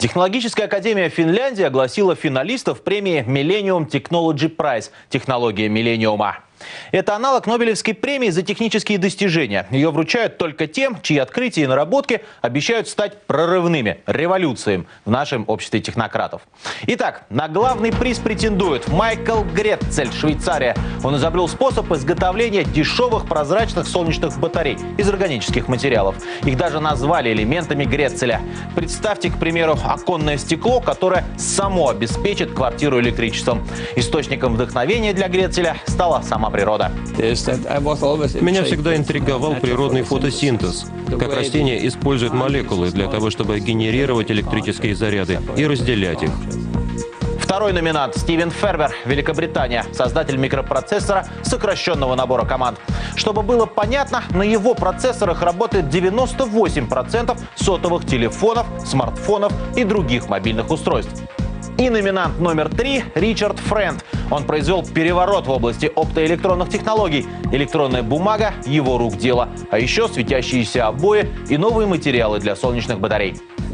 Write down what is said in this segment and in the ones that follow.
Технологическая академия Финляндии огласила финалистов премии Millennium Technology Prize «Технология миллениума». Это аналог Нобелевской премии за технические достижения. Ее вручают только тем, чьи открытия и наработки обещают стать прорывными, революцией в нашем обществе технократов. Итак, на главный приз претендует Майкл Грецель, Швейцария. Он изобрел способ изготовления дешевых прозрачных солнечных батарей из органических материалов. Их даже назвали элементами Грецеля. Представьте, к примеру, оконное стекло, которое само обеспечит квартиру электричеством. Источником вдохновения для Грецеля стала сама природа. Меня всегда интриговал природный фотосинтез, как растения используют молекулы для того, чтобы генерировать электрические заряды и разделять их. Второй номинант – Стивен Фербер, Великобритания, создатель микропроцессора сокращенного набора команд. Чтобы было понятно, на его процессорах работает 98% сотовых телефонов, смартфонов и других мобильных устройств. И номинант номер 3 – Ричард Френд. Он произвел переворот в области оптоэлектронных технологий. Электронная бумага – его рук дело. А еще светящиеся обои и новые материалы для солнечных батарей.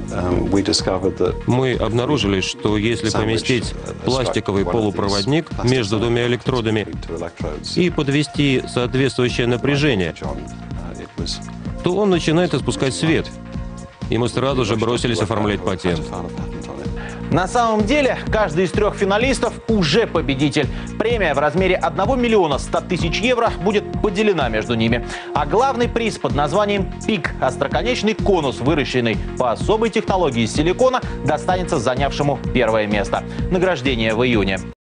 Мы обнаружили, что если поместить пластиковый полупроводник между двумя электродами и подвести соответствующее напряжение, то он начинает испускать свет. И мы сразу же бросились оформлять патент. На самом деле, каждый из трех финалистов уже победитель. Премия в размере 1 миллиона 100 тысяч евро будет поделена между ними. А главный приз под названием «Пик» – остроконечный конус, выращенный по особой технологии из силикона, достанется занявшему первое место. Награждение в июне.